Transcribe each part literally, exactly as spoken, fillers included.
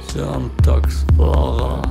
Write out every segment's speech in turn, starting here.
Sonntagsfahrer.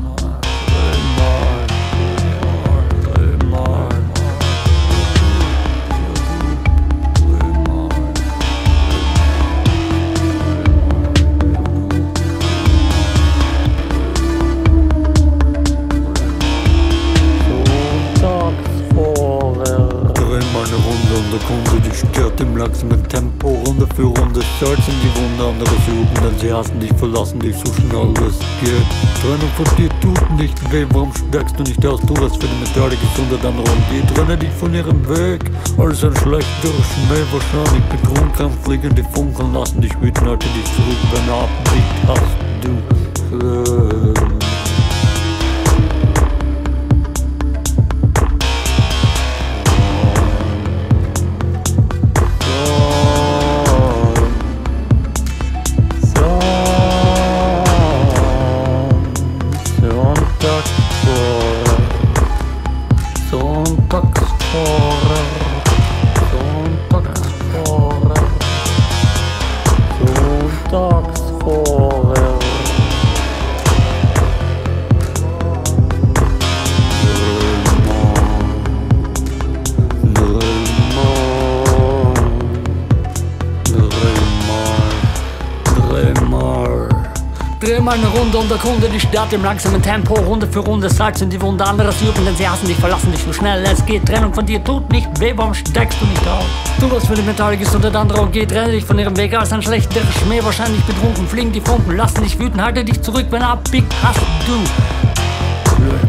Der Kunde, die stört im langsamen Tempo, Runde für Runde, Salz in die Wunde, andere suchen, denn sie hassen dich, verlassen dich so schnell es geht. Trennung von dir tut nicht weh, warum steigst du nicht aus, tu was für die mentale Gesundheit anderer und die trenne dich von ihrem Weg, als ein schlechter Schmäh, wahrscheinlich betrunken, fliegen die Funken, lassen dich wüten, halte dich zurück, wenn er abbiegt, hast du äh. Sonntagsfahrer, Sonntagsfahrer, Sonntagsfahrer. Dreh mal eine Runde um der Kunde, die Stadt im langsamen Tempo, Runde für Runde, Salz in die Wunde, andere suchen, denn sie hassen dich, verlassen dich so schnell es geht. Trennung von dir tut nicht weh, warum steigst du nicht auf? Du was für die mentale Gesundheit anderer und geh, trenne dich von ihrem Weg, als ein schlechter Schmäh, wahrscheinlich betrunken, fliegen die Funken, lassen dich wüten, halte dich zurück, wenn er abbiegt, hast du Glück.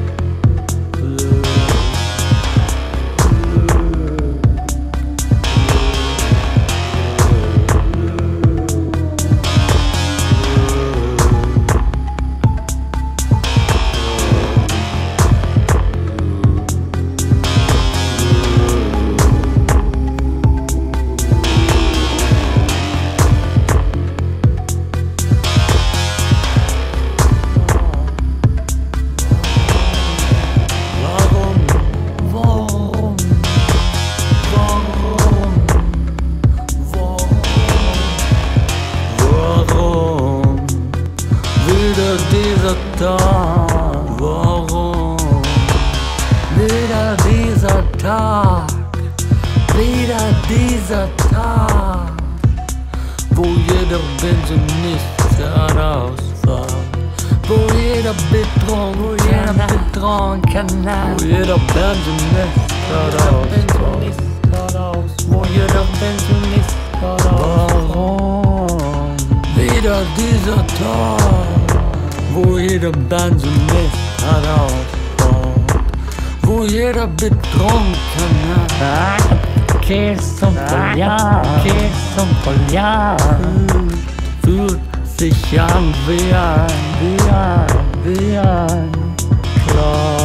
Wieder dieser Tag, warum? Wieder dieser Tag, wieder dieser Tag, wo jeder Benzinist herausfährt, wo jeder betrunken, wo jeder betrunken, wo jeder Benzinist herausfährt, wo jeder Benzinist herausfährt. Warum? Wieder dieser Tag, wo jeder Benzinist herausfährt, wo jeder betrunken ist. Kiss zum Poljar, Kiss zum Poljar. Fühlt sich an wie ein, wie ein, wie ein Klar.